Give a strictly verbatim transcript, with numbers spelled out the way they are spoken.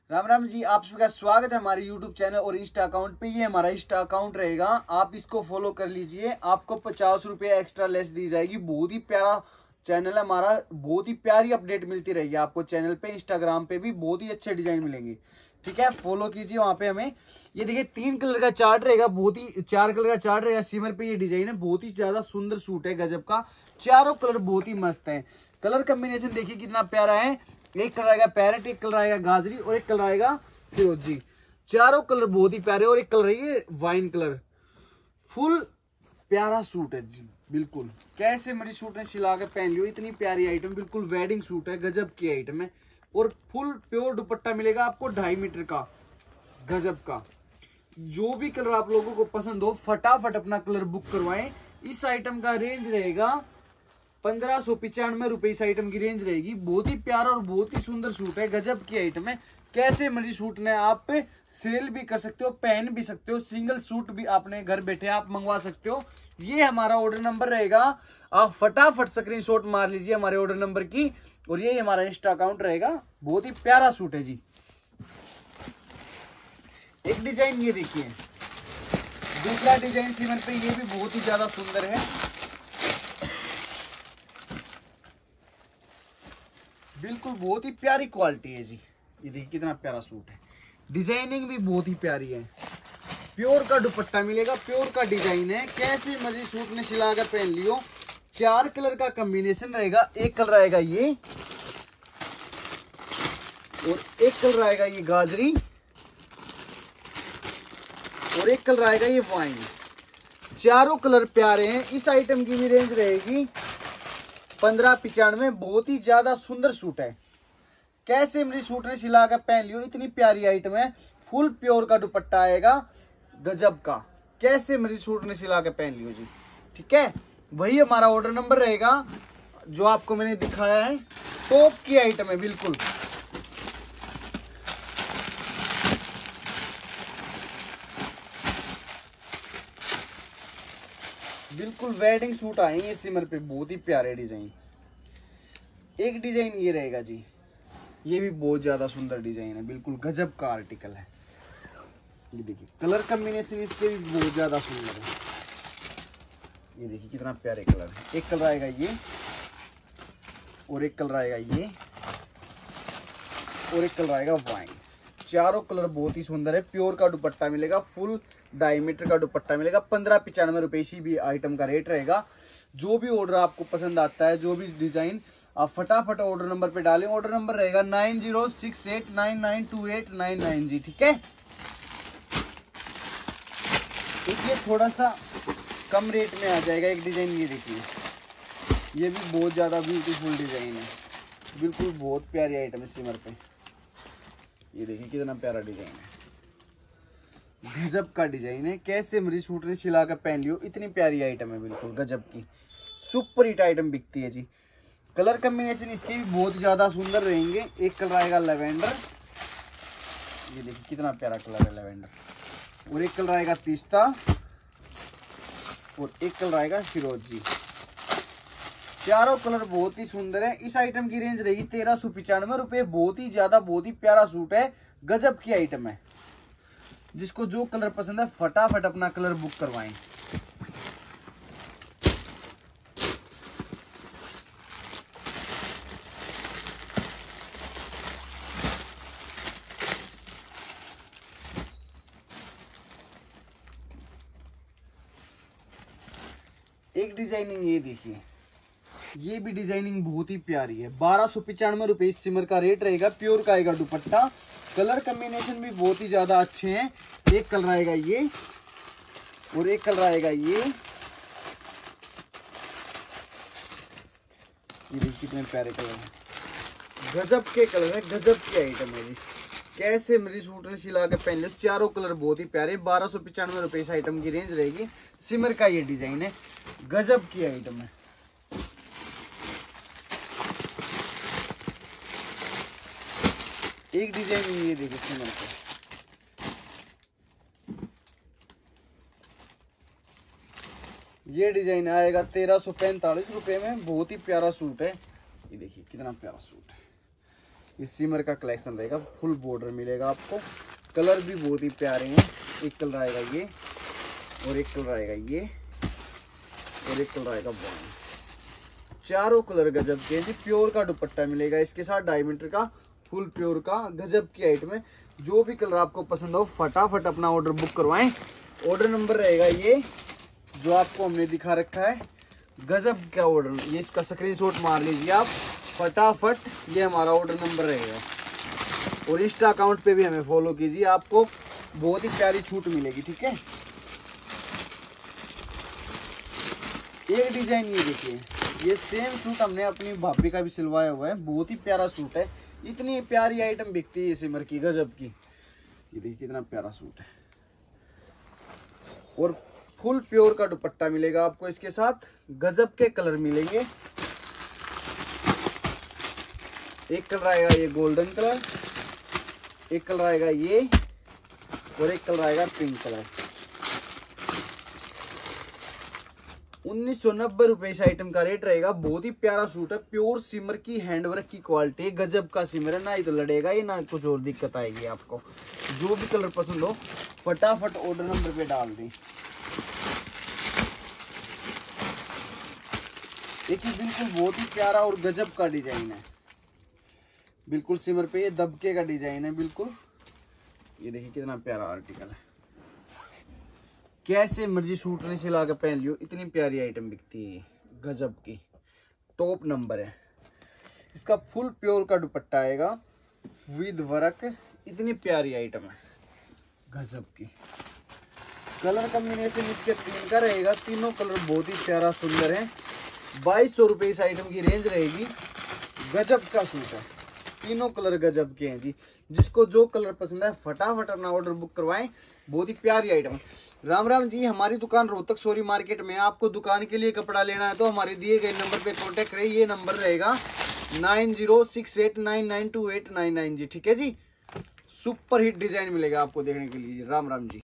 राम राम जी, आप सबका स्वागत है हमारे यूट्यूब चैनल और इंस्टा अकाउंट पे। ये हमारा इंस्टा अकाउंट रहेगा, आप इसको फॉलो कर लीजिए। आपको पचास रुपये एक्स्ट्रा लेस दी जाएगी। बहुत ही प्यारा चैनल है हमारा, बहुत ही प्यारी अपडेट मिलती रहेगी आपको चैनल पे। इंस्टाग्राम पे भी बहुत ही अच्छे डिजाइन मिलेंगे, ठीक है, फॉलो कीजिए वहां पे हमें। ये देखिए तीन कलर का चार्ट रहेगा, बहुत ही चार कलर का चार्ट रहेगा सिमर पे। ये डिजाइन है, बहुत ही ज्यादा सुंदर सूट है, गजब का। चारों कलर बहुत ही मस्त है। कलर कॉम्बिनेशन देखिए कितना प्यारा है। एक कलर आएगा पैरेट, एक कलर आएगा गाजरी और एक कलर आएगा फिरोजी। चारों कलर बहुत ही प्यारे और एक कलर है वाइन कलर। फुल प्यारा सूट है जी, बिल्कुल कैसे मरी सूट ने सिला के पहन लियो। इतनी प्यारी आइटम, बिल्कुल वेडिंग सूट है, गजब की आइटम है। और फुल प्योर दुपट्टा मिलेगा आपको ढाई मीटर का, गजब का। जो भी कलर आप लोगों को पसंद हो फटाफट अपना कलर बुक करवाएं। इस आइटम का रेंज रहेगा पंद्रह सौ पिचानवे रुपए। इस आइटम की रेंज रहेगी। बहुत ही प्यारा और बहुत ही सुंदर सूट है, गजब की आइटम है। कैसे मर्जी सूट ने आप पे सेल भी कर सकते हो, पहन भी सकते हो। सिंगल सूट भी आपने घर बैठे आप मंगवा सकते हो। ये हमारा ऑर्डर नंबर रहेगा, आप फटाफट स्क्रीनशॉट मार लीजिए हमारे ऑर्डर नंबर की। और ये हमारा इंस्टा अकाउंट रहेगा। बहुत ही प्यारा सूट है जी। एक डिजाइन ये देखिए, दूसरा डिजाइन सिमर पे, ये भी बहुत ही ज्यादा सुंदर है, बिल्कुल बहुत ही प्यारी क्वालिटी है जी। ये देखिए कितना प्यारा सूट है, डिजाइनिंग भी बहुत ही प्यारी है। प्योर का दुपट्टा मिलेगा, प्योर का डिजाइन है। कैसे मर्जी सूट ने सिला कर पहन लियो। चार कलर का कॉम्बिनेशन रहेगा। एक कलर आएगा ये और एक कलर आएगा ये गाजरी और एक कलर आएगा ये वाइन। चारों कलर प्यारे हैं। इस आइटम की भी रेंज रहेगी पंद्रह पिचानवे। बहुत ही ज्यादा सुंदर सूट है। कैसे मेरी सूट ने सिला कर पहन लियो। इतनी प्यारी आइटम है। फुल प्योर का दुपट्टा आएगा, गजब का। कैसे मेरी सूट ने सिला कर पहन लियो जी, ठीक है। वही हमारा ऑर्डर नंबर रहेगा जो आपको मैंने दिखाया है। टॉप की आइटम है बिल्कुल। बिल्कुल वेडिंग सूट आएंगे सिमर पे, बहुत ही प्यारे डिजाइन। एक डिजाइन ये रहेगा जी, ये भी बहुत ज्यादा सुंदर डिजाइन है, बिल्कुल गजब का आर्टिकल है। ये देखिए कलर कॉम्बिनेशन इसके भी बहुत ज्यादा सुंदर है। ये देखिए कितना प्यारे कलर है। एक कलर आएगा ये और एक कलर आएगा ये और एक कलर आएगा वाइन। चारों कलर बहुत ही सुंदर है। प्योर का दुपट्टा मिलेगा, फुल ढाई मीटर का दुपट्टा मिलेगा। पंद्रह पिचानवे रुपए इसी भी आइटम का रेट रहेगा। जो भी ऑर्डर आपको पसंद आता है, जो भी डिजाइन, आप फटाफट ऑर्डर नंबर पे डालें। ऑर्डर नंबर रहेगा nine zero six eight nine nine two eight nine nine जी, ठीक है। ये थोड़ा सा कम रेट में आ जाएगा। एक डिजाइन ये देखिए, ये भी बहुत ज्यादा ब्यूटीफुल डिजाइन है, बिल्कुल बहुत प्यारी आइटम है सिमर पे। ये देखिए कितना प्यारा डिजाइन है, गजब का डिजाइन है। कैसे मर्जी सूट ने सिला कर पहन लियो। इतनी प्यारी आइटम है, बिल्कुल गजब की सुपर हिट आइटम बिकती है जी। कलर कॉम्बिनेशन इसके भी बहुत ज्यादा सुंदर रहेंगे। एक कलर आएगा लेवेंडर, ये देखिए कितना प्यारा कलर है लेवेंडर। और एक कलर आएगा पिस्ता और एक कलर आएगा फिरोजी। चारों कलर बहुत ही सुंदर है। इस आइटम की रेंज रहेगी तेरह सौ पिचानवे रुपए। बहुत ही ज्यादा, बहुत ही प्यारा सूट है, गजब की आइटम है। जिसको जो कलर पसंद है फटाफट अपना कलर बुक करवाएं। एक डिजाइनिंग ये देखिए, ये भी डिजाइनिंग बहुत ही प्यारी है। बारह सौ पिचानवे रुपए इस सिमर का रेट रहेगा। प्योर का आएगा दुपट्टा। कलर कॉम्बिनेशन भी बहुत ही ज्यादा अच्छे हैं। एक कलर आएगा ये और एक कलर आएगा ये। ये देखिए कितने प्यारे कलर हैं, गजब के कलर है, गजब की आइटम है जी। कैसे मेरी सूट ने सिला के पहन लिया। चारों कलर बहुत ही प्यारे। बारह सौ पिचानवे रुपए इस आइटम की रेंज रहेगी। सिमर का ये डिजाइन है, गजब की आइटम है। एक डिजाइन ये देखिए सिमर का, ये डिजाइन आएगा तेरह सौ पैंतालीस रुपए में। बहुत ही प्यारा सूट है। ये देखिए कितना प्यारा सूट है। ये सिमर का कलेक्शन रहेगा, फुल बॉर्डर मिलेगा आपको। कलर भी बहुत ही प्यारे हैं। एक कलर आएगा ये, और एक कलर आएगा ये, और एक कलर आएगा ब्राउन। चारों कलर गजब के जी। प्योर का दुपट्टा मिलेगा इसके साथ, ढाई मीटर का फुल प्योर का, गजब की आइटम है। जो भी कलर आपको पसंद हो फटाफट अपना ऑर्डर बुक करवाएं। ऑर्डर नंबर रहेगा ये जो आपको हमने दिखा रखा है, गजब का ऑर्डर। ये इसका स्क्रीनशॉट मार लीजिए आप फटाफट, ये हमारा ऑर्डर नंबर रहेगा। और इंस्टा अकाउंट पे भी हमें फॉलो कीजिए, आपको बहुत ही प्यारी छूट मिलेगी, ठीक है। एक डिजाइन ये देखिए, ये सेम सूट हमने अपनी भाभी का भी सिलवाया हुआ है, बहुत ही प्यारा सूट है। इतनी प्यारी आइटम बिकती है सिमर की, गजब की। ये देखिए कितना प्यारा सूट है, और फुल प्योर का दुपट्टा मिलेगा आपको इसके साथ। गजब के कलर मिलेंगे। एक कलर आएगा ये गोल्डन कलर, एक कलर आएगा ये, और एक कलर आएगा पिंक कलर। उन्नीस सौ नब्बे रुपए इस आइटम का रेट रहेगा। बहुत ही प्यारा सूट है, प्योर सिमर की हैंडवर्क की क्वालिटी, गजब का सिमर है। ना ही तो लड़ेगा ये, ना कुछ और दिक्कत आएगी आपको। जो भी कलर पसंद हो फटाफट ऑर्डर नंबर पे डाल दें। देखिए बिल्कुल बहुत ही प्यारा और गजब का डिजाइन है, बिल्कुल सिमर पे ये दबके का डिजाइन है बिल्कुल। ये देखिए कितना प्यारा आर्टिकल है, कैसे मर्जी सूट ने सिला के पहन लियो, इतनी प्यारी आइटम बिकती है, गजब की टॉप नंबर है। इसका फुल प्योर का दुपट्टा आएगा विद वर्क, इतनी प्यारी आइटम है, गजब की। कलर कॉम्बिनेशन इसके तीन का रहेगा, तीनों कलर बहुत ही प्यारा सुंदर है। बाईस सौ रुपये इस आइटम की रेंज रहेगी। गजब का सूट है, तीनों कलर गजब के हैं जी। जिसको जो कलर पसंद है फटाफट अपना ऑर्डर बुक करवाएं, बहुत ही प्यारी आइटम है। राम राम जी, हमारी दुकान रोहतक सोरी मार्केट में है। आपको दुकान के लिए कपड़ा लेना है तो हमारे दिए गए नंबर पे कांटेक्ट करें। ये नंबर रहेगा nine zero six eight nine nine two eight nine nine जी, ठीक है जी। सुपर हिट डिजाइन मिलेगा आपको देखने के लिए। राम राम जी।